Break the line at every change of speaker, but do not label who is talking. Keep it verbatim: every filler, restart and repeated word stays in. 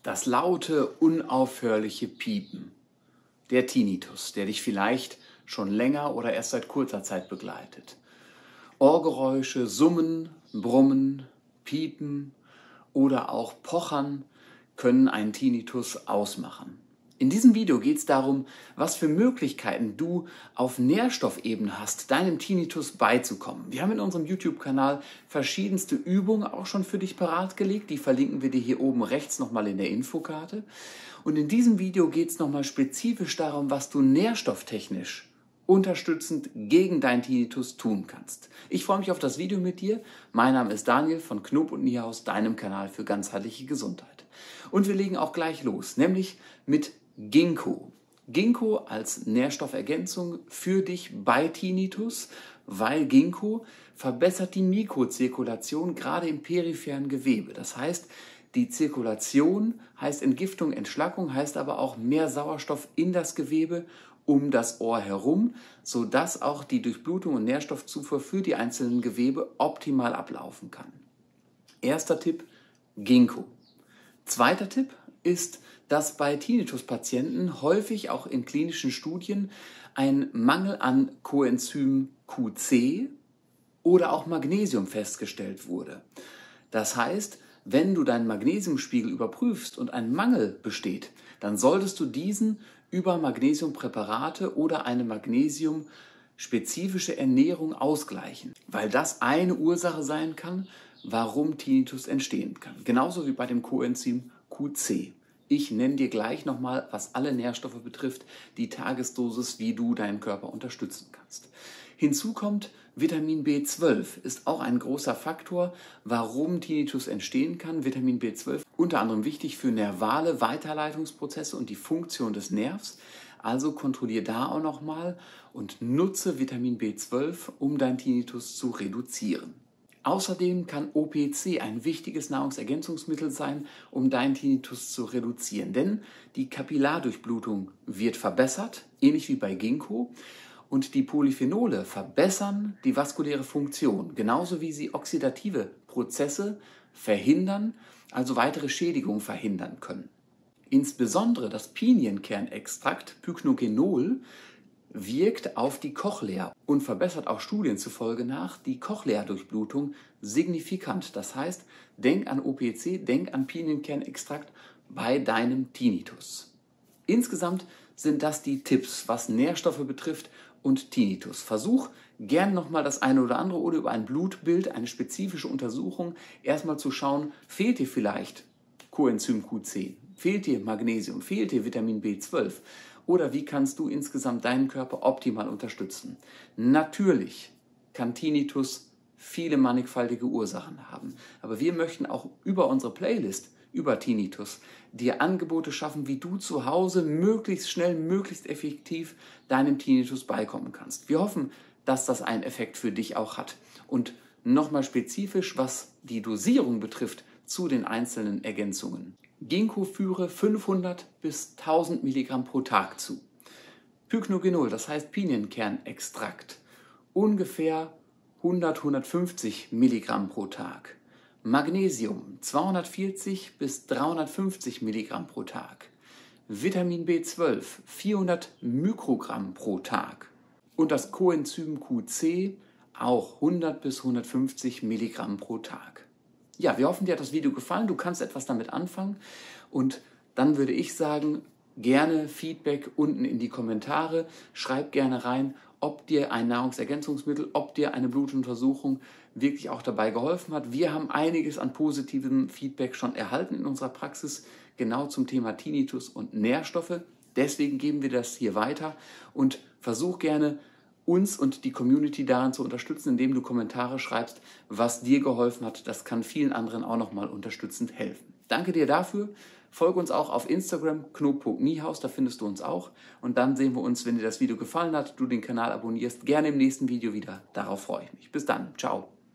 Das laute, unaufhörliche Piepen, der Tinnitus, der dich vielleicht schon länger oder erst seit kurzer Zeit begleitet. Ohrgeräusche, Summen, Brummen, Piepen oder auch Pochern können einen Tinnitus ausmachen. In diesem Video geht es darum, was für Möglichkeiten du auf Nährstoffebene hast, deinem Tinnitus beizukommen. Wir haben in unserem YouTube-Kanal verschiedenste Übungen auch schon für dich parat gelegt. Die verlinken wir dir hier oben rechts nochmal in der Infokarte. Und in diesem Video geht es nochmal spezifisch darum, was du nährstofftechnisch unterstützend gegen deinen Tinnitus tun kannst. Ich freue mich auf das Video mit dir. Mein Name ist Daniel von Knoop und Niehaus, deinem Kanal für ganzheitliche Gesundheit. Und wir legen auch gleich los, nämlich mit Ginkgo. Ginkgo als Nährstoffergänzung für dich bei Tinnitus, weil Ginkgo verbessert die Mikrozirkulation gerade im peripheren Gewebe. Das heißt, die Zirkulation heißt Entgiftung, Entschlackung, heißt aber auch mehr Sauerstoff in das Gewebe um das Ohr herum, sodass auch die Durchblutung und Nährstoffzufuhr für die einzelnen Gewebe optimal ablaufen kann. Erster Tipp, Ginkgo. Zweiter Tipp ist, dass bei Tinnitus-Patienten häufig auch in klinischen Studien ein Mangel an Coenzym Q C oder auch Magnesium festgestellt wurde. Das heißt, wenn du deinen Magnesiumspiegel überprüfst und ein Mangel besteht, dann solltest du diesen über Magnesiumpräparate oder eine magnesiumspezifische Ernährung ausgleichen, weil das eine Ursache sein kann, warum Tinnitus entstehen kann. Genauso wie bei dem Coenzym Q C. Ich nenne dir gleich nochmal, was alle Nährstoffe betrifft, die Tagesdosis, wie du deinen Körper unterstützen kannst. Hinzu kommt, Vitamin B zwölf ist auch ein großer Faktor, warum Tinnitus entstehen kann. Vitamin B zwölf unter anderem wichtig für nervale Weiterleitungsprozesse und die Funktion des Nervs. Also kontrolliere da auch nochmal und nutze Vitamin B zwölf, um deinen Tinnitus zu reduzieren. Außerdem kann O P C ein wichtiges Nahrungsergänzungsmittel sein, um deinen Tinnitus zu reduzieren. Denn die Kapillardurchblutung wird verbessert, ähnlich wie bei Ginkgo. Und die Polyphenole verbessern die vaskuläre Funktion, genauso wie sie oxidative Prozesse verhindern, also weitere Schädigungen verhindern können. Insbesondere das Pinienkernextrakt Pycnogenol wirkt auf die Cochlea und verbessert auch Studien zufolge nach die Cochlea-Durchblutung signifikant. Das heißt, denk an O P C, denk an Pinienkernextrakt bei deinem Tinnitus. Insgesamt sind das die Tipps, was Nährstoffe betrifft und Tinnitus. Versuch gern nochmal das eine oder andere oder über ein Blutbild, eine spezifische Untersuchung, erstmal zu schauen, fehlt dir vielleicht Coenzym Q C, fehlt dir Magnesium, fehlt dir Vitamin B zwölf oder wie kannst du insgesamt deinen Körper optimal unterstützen. Natürlich kann Tinnitus viele mannigfaltige Ursachen haben, aber wir möchten auch über unsere Playlist über Tinnitus dir Angebote schaffen, wie du zu Hause möglichst schnell, möglichst effektiv deinem Tinnitus beikommen kannst. Wir hoffen, dass das einen Effekt für dich auch hat. Und nochmal spezifisch, was die Dosierung betrifft, zu den einzelnen Ergänzungen. Ginkgo führe fünfhundert bis tausend Milligramm pro Tag zu. Pycnogenol, das heißt Pinienkernextrakt, ungefähr hundert bis hundertfünfzig Milligramm pro Tag. Magnesium zweihundertvierzig bis dreihundertfünfzig Milligramm pro Tag. Vitamin B zwölf vierhundert Mikrogramm pro Tag. Und das Coenzym Q C auch hundert bis hundertfünfzig Milligramm pro Tag. Ja, wir hoffen, dir hat das Video gefallen. Du kannst etwas damit anfangen. Und dann würde ich sagen, gerne Feedback unten in die Kommentare. Schreib gerne rein, ob dir ein Nahrungsergänzungsmittel, ob dir eine Blutuntersuchung wirklich auch dabei geholfen hat. Wir haben einiges an positivem Feedback schon erhalten in unserer Praxis, genau zum Thema Tinnitus und Nährstoffe. Deswegen geben wir das hier weiter und versuch gerne, uns und die Community daran zu unterstützen, indem du Kommentare schreibst, was dir geholfen hat. Das kann vielen anderen auch nochmal unterstützend helfen. Danke dir dafür. Folge uns auch auf Instagram, knoop punkt niehaus, da findest du uns auch. Und dann sehen wir uns, wenn dir das Video gefallen hat, du den Kanal abonnierst, gerne im nächsten Video wieder. Darauf freue ich mich. Bis dann. Ciao.